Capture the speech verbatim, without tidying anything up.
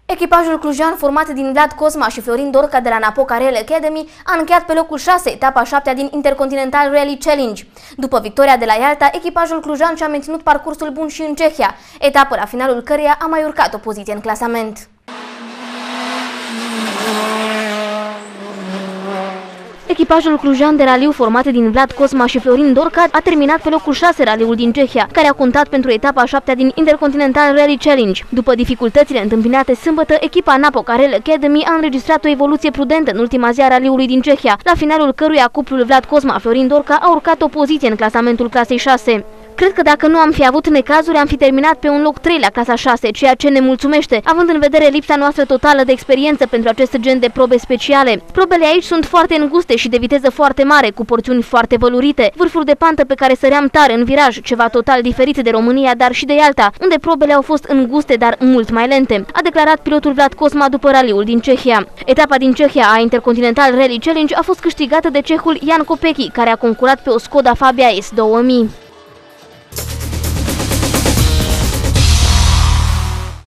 Echipajul clujan format din Vlad Cosma și Florin Dorca de la Napoca Rail Academy a încheiat pe locul șase etapa a șaptea din Intercontinental Rally Challenge. După victoria de la Ialta, echipajul clujan și-a menținut parcursul bun și în Cehia, etapă la finalul căreia a mai urcat o poziție în clasament. Echipajul clujan de raliu format din Vlad Cosma și Florin Dorca a terminat pe locul șase raliul din Cehia, care a contat pentru etapa a șaptea din Intercontinental Rally Challenge. După dificultățile întâmpinate sâmbătă, echipa Napoca Rail Academy a înregistrat o evoluție prudentă în ultima zi a raliului din Cehia, la finalul căruia cuplul Vlad Cosma-Florin Dorca a urcat o poziție în clasamentul clasei șase. Cred că dacă nu am fi avut necazuri, am fi terminat pe un loc trei la clasa șase, ceea ce ne mulțumește, având în vedere lipsa noastră totală de experiență pentru acest gen de probe speciale. Probele aici sunt foarte înguste și de viteză foarte mare, cu porțiuni foarte vălurite, vârfuri de pantă pe care săream tare în viraj, ceva total diferit de România, dar și de Ialta, unde probele au fost înguste, dar mult mai lente, a declarat pilotul Vlad Cosma după raliul din Cehia. Etapa din Cehia a Intercontinental Rally Challenge a fost câștigată de cehul Jan Kopecky, care a concurat pe o Skoda Fabia S două mii.